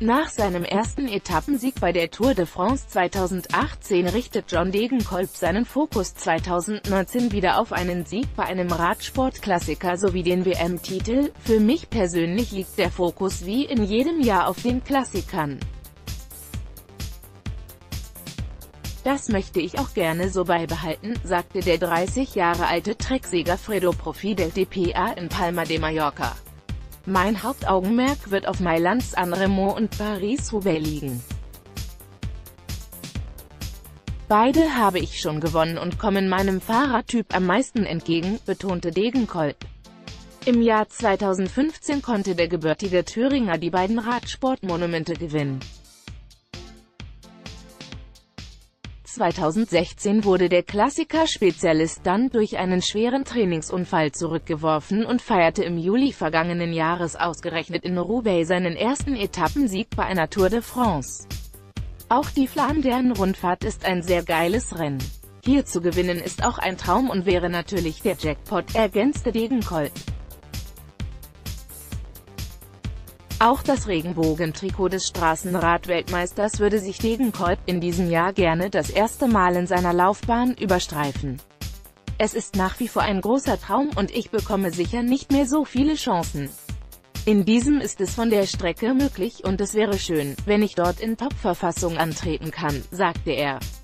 Nach seinem ersten Etappensieg bei der Tour de France 2018 richtet John Degenkolb seinen Fokus 2019 wieder auf einen Sieg bei einem Radsportklassiker sowie den WM-Titel. Für mich persönlich liegt der Fokus wie in jedem Jahr auf den Klassikern. Das möchte ich auch gerne so beibehalten, sagte der 30 Jahre alte Trecksieger Fredo Profi del DPA in Palma de Mallorca. Mein Hauptaugenmerk wird auf Mailand-San Remo und Paris-Roubaix liegen. Beide habe ich schon gewonnen und kommen meinem Fahrertyp am meisten entgegen, betonte Degenkolb. Im Jahr 2015 konnte der gebürtige Thüringer die beiden Radsportmonumente gewinnen. 2016 wurde der Klassiker-Spezialist dann durch einen schweren Trainingsunfall zurückgeworfen und feierte im Juli vergangenen Jahres ausgerechnet in Roubaix seinen ersten Etappensieg bei einer Tour de France. Auch die Flandern-Rundfahrt ist ein sehr geiles Rennen. Hier zu gewinnen ist auch ein Traum und wäre natürlich der Jackpot, ergänzte Degenkolb. Auch das Regenbogentrikot des Straßenrad-Weltmeisters würde sich Degenkolb in diesem Jahr gerne das erste Mal in seiner Laufbahn überstreifen. Es ist nach wie vor ein großer Traum und ich bekomme sicher nicht mehr so viele Chancen. In diesem ist es von der Strecke möglich und es wäre schön, wenn ich dort in Top-Verfassung antreten kann, sagte er.